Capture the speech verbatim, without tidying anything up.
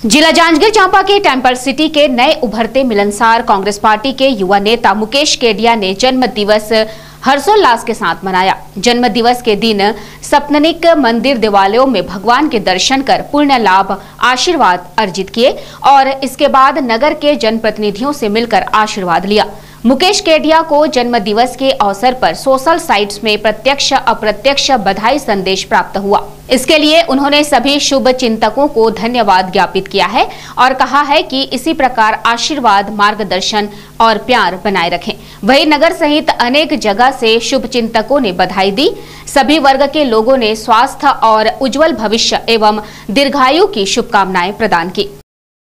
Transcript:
जिला जांजगीर चांपा के temple city के नए उभरते मिलनसार कांग्रेस पार्टी के युवा नेता मुकेश केडिया ने जन्म दिवस हर्षोल्लास के साथ मनाया। जन्म दिवस के दिन सप्तनिक मंदिर देवालयों में भगवान के दर्शन कर पुण्य लाभ आशीर्वाद अर्जित किए और इसके बाद नगर के जनप्रतिनिधियों से मिलकर आशीर्वाद लिया। मुकेश केडिया को जन्म दिवस के अवसर पर सोशल साइट्स में प्रत्यक्ष अप्रत्यक्ष बधाई संदेश प्राप्त हुआ। इसके लिए उन्होंने सभी शुभ चिंतकों को धन्यवाद ज्ञापित किया है और कहा है कि इसी प्रकार आशीर्वाद, मार्गदर्शन और प्यार बनाए रखें। वहीं नगर सहित अनेक जगह से शुभ चिंतकों ने बधाई दी। सभी वर्ग के लोगों ने स्वास्थ्य और उज्जवल भविष्य एवं दीर्घायु की शुभकामनाएं प्रदान की।